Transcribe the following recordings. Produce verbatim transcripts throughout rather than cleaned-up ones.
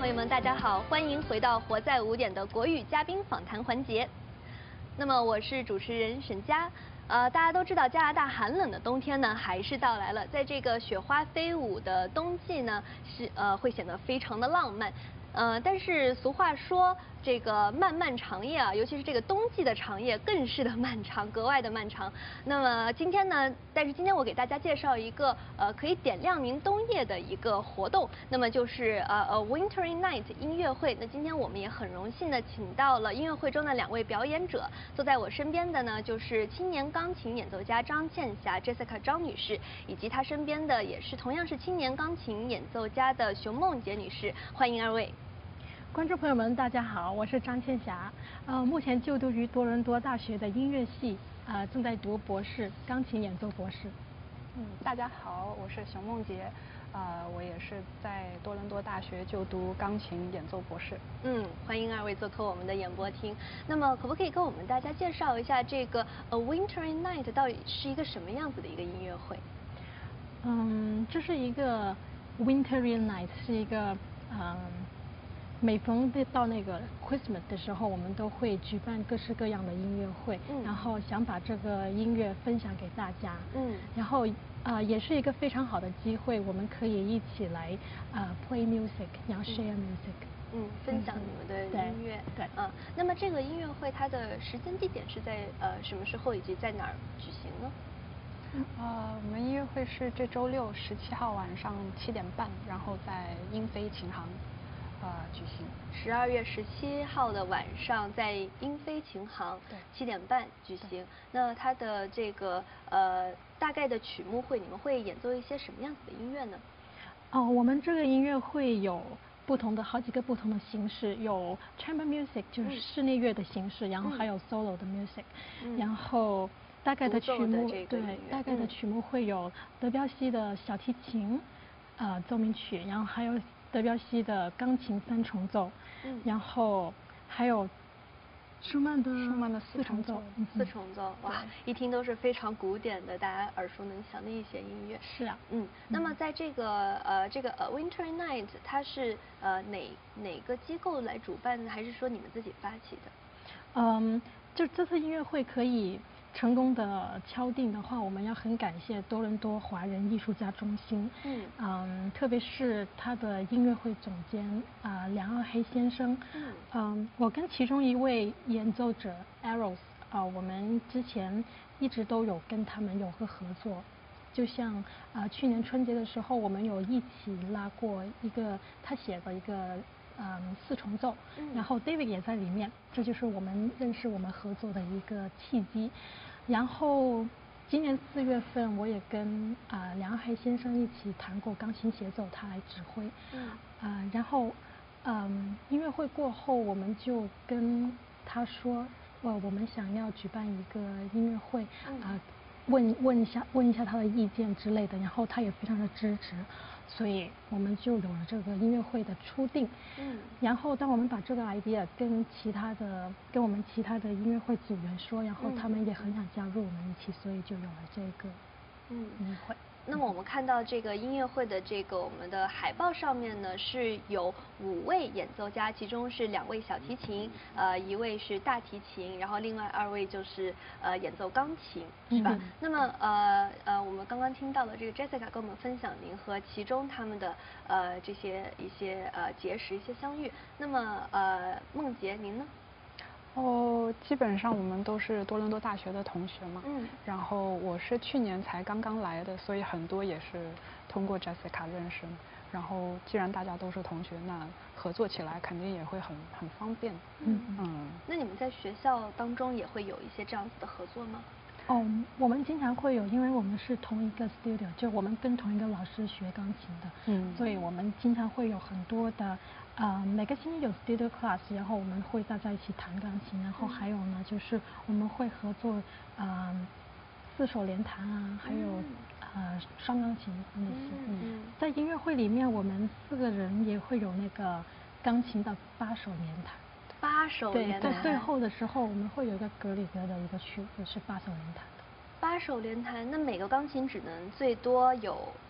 朋友们，大家好，欢迎回到《活在五点》的国语嘉宾访谈环节。那么我是主持人沈佳。呃，大家都知道加拿大寒冷的冬天呢，还是到来了。在这个雪花飞舞的冬季呢，是呃会显得非常的浪漫。呃，但是俗话说，这个漫漫长夜啊，尤其是这个冬季的长夜，更是的漫长，格外的漫长。那么今天呢，但是今天我给大家介绍一个呃可以点亮您冬夜的一个活动，那么就是呃呃 Wintry Night 音乐会。那今天我们也很荣幸的请到了音乐会中的两位表演者，坐在我身边的呢就是青年钢琴演奏家张倩霞 Jessica 张女士，以及她身边的也是同样是青年钢琴演奏家的熊梦洁女士，欢迎二位。 观众朋友们，大家好，我是张倩霞，呃，目前就读于多伦多大学的音乐系，呃，正在读博士，钢琴演奏博士。 嗯，大家好，我是熊梦洁，呃，我也是在多伦多大学就读钢琴演奏博士。 嗯，欢迎二位做客我们的演播厅。那么，可不可以跟我们大家介绍一下这个呃 Wintry Night 到底是一个什么样子的一个音乐会？ 嗯，这是一个 Wintry Night， 是一个嗯。每逢到那个 Christmas 的时候，我们都会举办各式各样的音乐会，嗯、然后想把这个音乐分享给大家。嗯，然后呃也是一个非常好的机会，我们可以一起来呃 play music， 然后 share music。 嗯，分享你们的音乐。 对。 嗯、呃，那么这个音乐会它的时间地点是在呃什么时候以及在哪儿举行呢？ 呃，我们音乐会是这周六十七号晚上七点半，然后在英菲琴行。呃，举行十二月十七号的晚上，在英菲琴行对七点半举行。那它的这个呃大概的曲目会，你们会演奏一些什么样子的音乐呢？ 哦，我们这个音乐会有不同的好几个不同的形式，有 chamber music 就是室内乐的形式，嗯、然后还有 solo 的 music，、嗯、然后大概的曲目对大概的曲目会有德彪西的小提琴呃奏鸣曲，然后还有德彪西的钢琴三重奏，嗯，然后还有舒曼的舒曼的四重奏， 四重奏，哇，一听都是非常古典的，大家耳熟能详的一些音乐。 是啊， 嗯，那么在这个呃这个呃 Wintry Night， 它是呃哪哪个机构来主办呢？还是说你们自己发起的？ 嗯，就这次音乐会可以成功的敲定的话，我们要很感谢多伦多华人艺术家中心，嗯，嗯特别是他的音乐会总监啊、呃、梁二黑先生，嗯，嗯，我跟其中一位演奏者 Eros 啊、呃，我们之前一直都有跟他们有个合作，就像啊、呃、去年春节的时候，我们有一起拉过一个他写的一个。嗯，四重奏，然后 David 也在里面，这就是我们认识我们合作的一个契机。然后今年四月份，我也跟啊、呃、梁海先生一起弹过钢琴协奏，他来指挥。嗯。啊、呃，然后嗯音乐会过后，我们就跟他说，呃，我们想要举办一个音乐会，啊、呃，问问一下问一下他的意见之类的，然后他也非常的支持。所以我们就有了这个音乐会的初定，嗯，然后当我们把这个 idea 跟其他的跟我们其他的音乐会组员说，然后他们也很想加入我们一起，所以就有了这个嗯音乐会。 那么我们看到这个音乐会的这个我们的海报上面呢，是有五位演奏家，其中是两位小提琴，呃，一位是大提琴，然后另外二位就是呃演奏钢琴，是吧？嗯、那么呃呃，我们刚刚听到了这个 Jessica 跟我们分享您和其中他们的呃这些一些呃结识一些相遇。那么呃梦洁您呢？ 哦，基本上我们都是多伦多大学的同学嘛，嗯，然后我是去年才刚刚来的，所以很多也是通过 Jessica 认识。然后既然大家都是同学，那合作起来肯定也会很很方便。嗯嗯。那你们在学校当中也会有一些这样子的合作吗？ 哦，我们经常会有，因为我们是同一个 studio， 就我们跟同一个老师学钢琴的，嗯，所以我们经常会有很多的，呃，每个星期有 studio class， 然后我们会大家一起弹钢琴，然后还有呢，就是我们会合作，呃，四手联弹啊，还有、嗯、呃双钢琴那些，嗯，嗯在音乐会里面，我们四个人也会有那个钢琴的八手联弹。 八手联弹， 对，在最后的时候，我们会有一个格里格的一个曲子是八手联弹的。 八手联弹，那每个钢琴只能最多有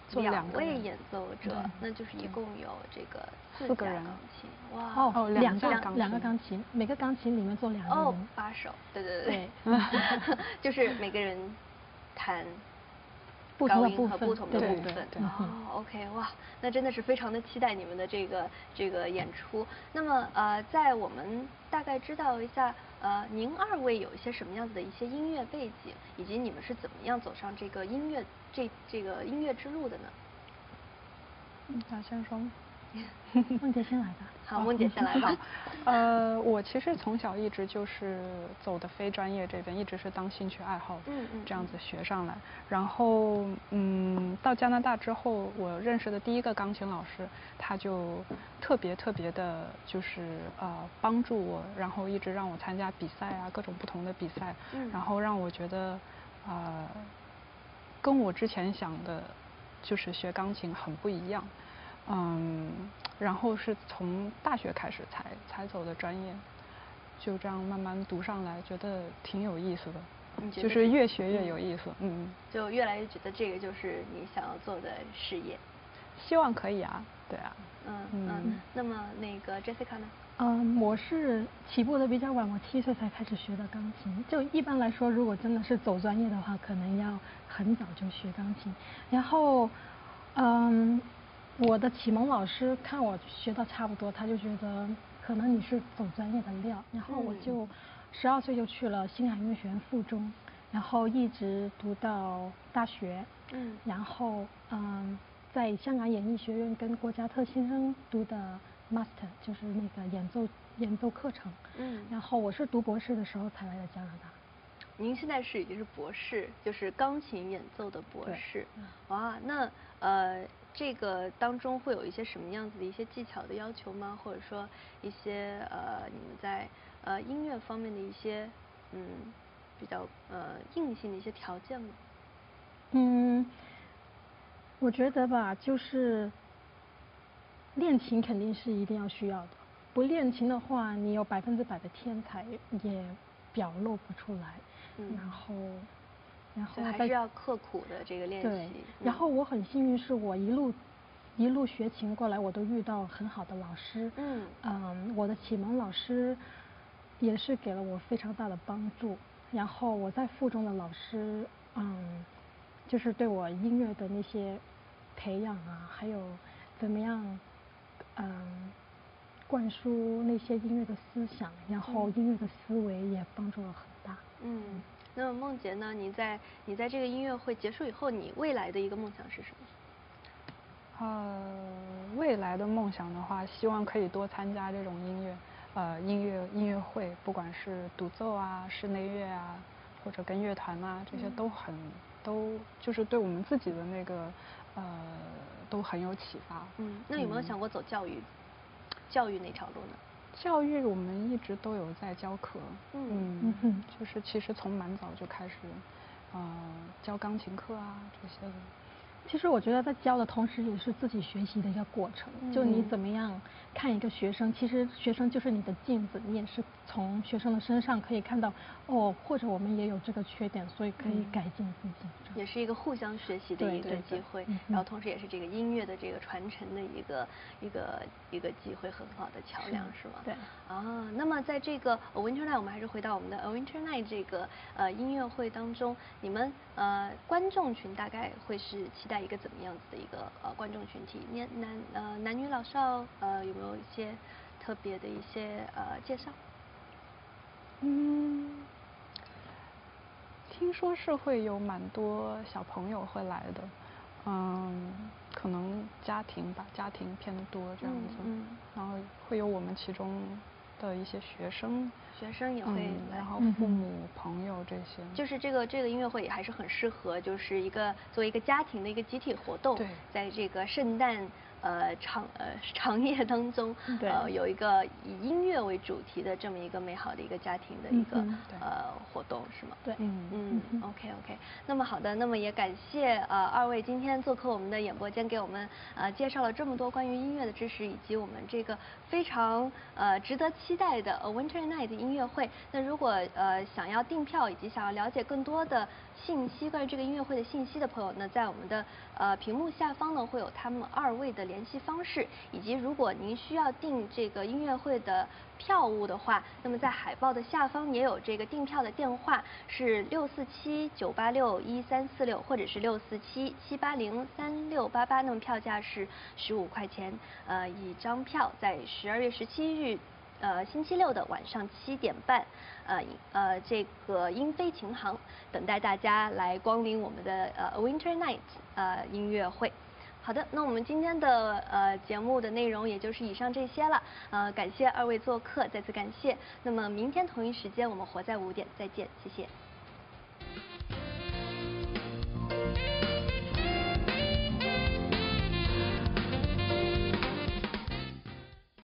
两位演奏者，那就是一共有这个四架钢琴。哇哦，两个两个钢琴，每个钢琴里面坐两个人。 哦，八手，对对对对，就是每个人弹不同的部分，不同的部分。哦 ，OK， 哇，那真的是非常的期待你们的这个这个演出。那么呃，在我们大概知道一下，呃，您二位有一些什么样子的一些音乐背景，以及你们是怎么样走上这个音乐这这个音乐之路的呢？ 嗯，咋先说？ 梦姐先来吧。 好，梦姐先来吧。 呃，我其实从小一直就是走的非专业这边，一直是当兴趣爱好， 嗯嗯， 这样子学上来。然后，嗯，到加拿大之后，我认识的第一个钢琴老师，他就特别特别的，就是呃帮助我，然后一直让我参加比赛啊，各种不同的比赛， 嗯， 然后让我觉得，呃，跟我之前想的，就是学钢琴很不一样。嗯，然后是从大学开始才才走的专业，就这样慢慢读上来，觉得挺有意思的。 你觉得就是越学越有意思，嗯， 嗯就越来越觉得这个就是你想要做的事业。 希望可以啊，对啊。 嗯嗯。那么那个 Jessica 呢？ 嗯，我是起步的比较晚，我七岁才开始学的钢琴。就一般来说，如果真的是走专业的话，可能要很早就学钢琴。然后，嗯。我的启蒙老师看我学到差不多，他就觉得可能你是走专业的料，然后我就十二岁就去了星海音乐学院附中，然后一直读到大学， 嗯， 然后嗯，在香港演艺学院跟国家特新生读的 master， 就是那个演奏演奏课程， 嗯， 然后我是读博士的时候才来的加拿大。 您现在是已经是博士，就是钢琴演奏的博士。哇，那呃，这个当中会有一些什么样子的一些技巧的要求吗？或者说一些呃，你们在呃音乐方面的一些嗯比较呃硬性的一些条件吗？ 嗯，我觉得吧，就是练琴肯定是一定要需要的，不练琴的话，你有百分之百的天才也表露不出来。嗯，然后，然后还是要刻苦的这个练习。 对，然后我很幸运，是我一路一路学琴过来，我都遇到很好的老师。 嗯嗯，我的启蒙老师也是给了我非常大的帮助。然后我在附中的老师，嗯，就是对我音乐的那些培养啊，还有怎么样，嗯，灌输那些音乐的思想，然后音乐的思维也帮助了很大。 嗯，那么梦洁呢？你在你在这个音乐会结束以后，你未来的一个梦想是什么？ 呃，未来的梦想的话，希望可以多参加这种音乐，呃，音乐音乐会，不管是独奏啊、室内乐啊，或者跟乐团啊，这些都很、嗯、都就是对我们自己的那个呃都很有启发。 嗯，那有没有想过走教育、嗯、教育那条路呢？ 教育我们一直都有在教课， 嗯嗯嗯，就是其实从蛮早就开始，呃，教钢琴课啊这些的。 其实我觉得在教的同时，也是自己学习的一个过程。嗯、就你怎么样看一个学生，其实学生就是你的镜子，你也是从学生的身上可以看到，哦，或者我们也有这个缺点，所以可以改进自己。 嗯、也是一个互相学习的一个机会， 对对对然后同时也是这个音乐的这个传承的一个一个一个机会，很好的桥梁，是, 是吗？ 对。 啊，那么在这个 A Winter Night， 我们还是回到我们的 A Winter Night 这个呃音乐会当中，你们呃观众群大概会是期待一个怎么样子的一个呃观众群体？年男呃男女老少呃有没有一些特别的一些呃介绍？ 嗯，听说是会有蛮多小朋友会来的，嗯，可能家庭吧，家庭偏多这样子， 嗯，嗯然后会有我们其中的一些学生， 学生也会来， 嗯、然后父母、嗯、朋友这些。 就是这个这个音乐会也还是很适合，就是一个作为一个家庭的一个集体活动， 对， 在这个圣诞呃长呃长夜当中，呃有一个以音乐为主题的这么一个美好的一个家庭的一个、嗯、呃活动，是吗？ 对， 嗯嗯 ，OK OK。那么好的，那么也感谢呃二位今天做客我们的演播间，给我们呃介绍了这么多关于音乐的知识，以及我们这个非常呃值得期待的 A Winter Night 音乐会。那如果呃想要订票以及想要了解更多的信息，关于这个音乐会的信息的朋友呢，在我们的呃屏幕下方呢会有他们二位的联系方式，以及如果您需要订这个音乐会的票务的话，那么在海报的下方也有这个订票的电话，是六四七九八六一三四六，或者是六四七七八零三六八八，那么票价是十五块钱，呃一张票，在十二月十七日。呃，星期六的晚上七点半，呃呃，这个英菲琴行等待大家来光临我们的呃 Winter Night 呃音乐会。好的，那我们今天的呃节目的内容也就是以上这些了，呃，感谢二位做客，再次感谢。那么明天同一时间我们活在五点再见，谢谢。